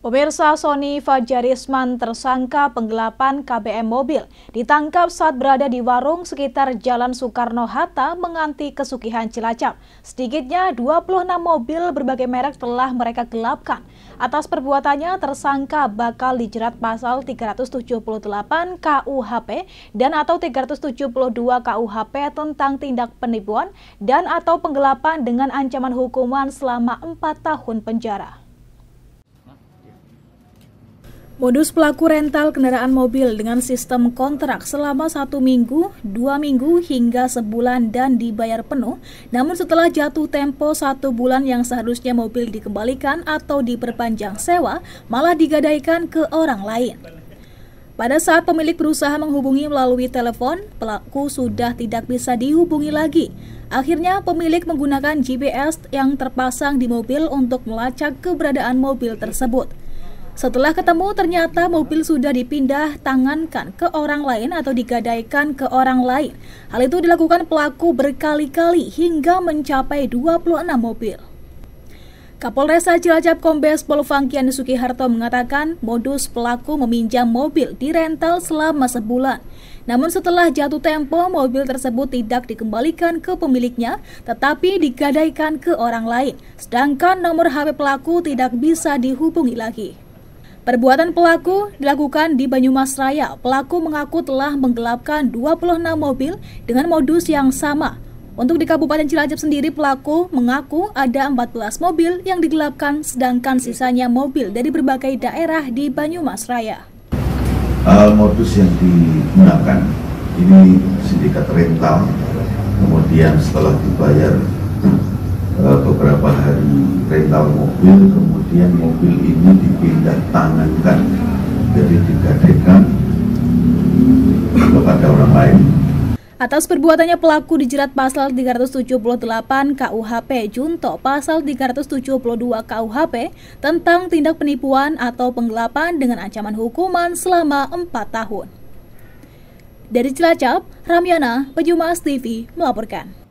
Pemirsa, Sony Fajarisman, tersangka penggelapan KBM mobil, ditangkap saat berada di warung sekitar Jalan Soekarno-Hatta menganti Kesugihan Cilacap. Sedikitnya 26 mobil berbagai merek telah mereka gelapkan. Atas perbuatannya, tersangka bakal dijerat pasal 378 KUHP dan atau 372 KUHP tentang tindak penipuan dan atau penggelapan dengan ancaman hukuman selama 4 tahun penjara. Modus pelaku rental kendaraan mobil dengan sistem kontrak selama 1 minggu, 2 minggu hingga sebulan dan dibayar penuh. Namun setelah jatuh tempo 1 bulan yang seharusnya mobil dikembalikan atau diperpanjang sewa, malah digadaikan ke orang lain. Pada saat pemilik berusaha menghubungi melalui telepon, pelaku sudah tidak bisa dihubungi lagi. Akhirnya pemilik menggunakan GPS yang terpasang di mobil untuk melacak keberadaan mobil tersebut. Setelah ketemu, ternyata mobil sudah dipindah tangankan ke orang lain atau digadaikan ke orang lain. Hal itu dilakukan pelaku berkali-kali hingga mencapai 26 mobil. Kapolresta Cilacap Kombes Pol Fangkian Sukiharto mengatakan modus pelaku meminjam mobil dirental selama sebulan. Namun setelah jatuh tempo, mobil tersebut tidak dikembalikan ke pemiliknya, tetapi digadaikan ke orang lain. Sedangkan nomor HP pelaku tidak bisa dihubungi lagi. Perbuatan pelaku dilakukan di Banyumas Raya. Pelaku mengaku telah menggelapkan 26 mobil dengan modus yang sama. Untuk di Kabupaten Cilacap sendiri, pelaku mengaku ada 14 mobil yang digelapkan, sedangkan sisanya mobil dari berbagai daerah di Banyumas Raya. Modus yang digunakan ini sindikat rental, kemudian setelah dibayar beberapa hari rental mobil, kemudian mobil ini dipindah tangankan, jadi digadaikan kepada orang lain. Atas perbuatannya pelaku dijerat pasal 378 KUHP Junto pasal 372 KUHP tentang tindak penipuan atau penggelapan dengan ancaman hukuman selama 4 tahun. Dari Cilacap, Ramyana, Banyumas TV melaporkan.